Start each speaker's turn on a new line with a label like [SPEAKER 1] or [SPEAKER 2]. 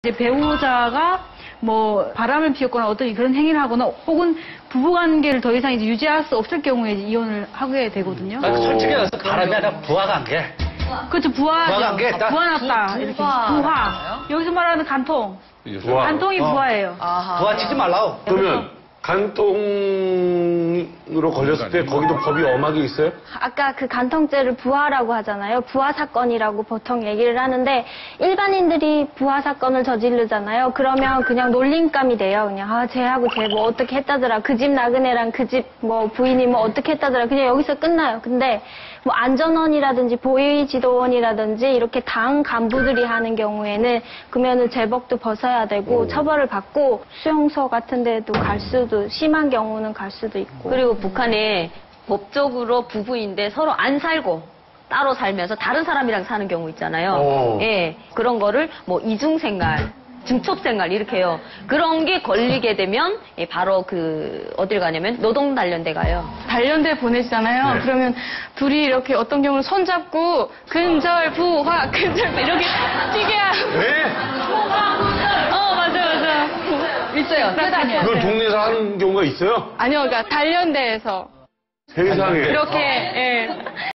[SPEAKER 1] 이제 배우자가 뭐 바람을 피웠거나 어떤 그런 행위를 하거나 혹은 부부관계를 더 이상 이제 유지할 수 없을 경우에 이제 이혼을 하게 되거든요.
[SPEAKER 2] 솔직히 말해서 바람이 아니라 부하관계.
[SPEAKER 1] 그렇죠. 부하죠.
[SPEAKER 2] 부하관계.
[SPEAKER 1] 부하났다. 이렇게. 부하. 여기서 말하는 간통.
[SPEAKER 3] 부하.
[SPEAKER 1] 간통이 부하예요.
[SPEAKER 2] 부하 치지 말라고.
[SPEAKER 3] 그러면 간통으로 걸렸을 때 거기도 법이 엄하게 있어요?
[SPEAKER 4] 아까 그 간통죄를 부하라고 하잖아요. 부하 사건이라고 보통 얘기를 하는데 일반인들이 부하 사건을 저지르잖아요. 그러면 그냥 놀림감이 돼요. 그냥 아 쟤하고 쟤 뭐 어떻게 했다더라. 그 집 나그네랑 그 집 뭐 부인이 뭐 어떻게 했다더라. 그냥 여기서 끝나요. 근데 뭐 안전원이라든지 보위지도원이라든지 이렇게 당 간부들이 하는 경우에는 그러면은 제복도 벗어야 되고 처벌을 받고 수용소 같은 데도 갈 수도 심한 경우는 갈 수도 있고.
[SPEAKER 5] 그리고 북한에 법적으로 부부인데 서로 안 살고 따로 살면서 다른 사람이랑 사는 경우 있잖아요. 예, 그런 거를 뭐 이중생활, 중첩생활 이렇게 해요. 그런 게 걸리게 되면 예, 바로 그 어딜 가냐면 노동단련대 가요.
[SPEAKER 6] 단련대 보내시잖아요.
[SPEAKER 3] 네.
[SPEAKER 6] 그러면 둘이 이렇게 어떤 경우는 손잡고 근절 부화 근절 이렇게 뛰게 하고.
[SPEAKER 3] 네?
[SPEAKER 6] 맞아.
[SPEAKER 1] 있어요.
[SPEAKER 3] 그걸 동네에서 하는 경우가 있어요?
[SPEAKER 6] 아니요, 그러니까 단련대에서
[SPEAKER 3] 세상에.
[SPEAKER 6] 이렇게 예.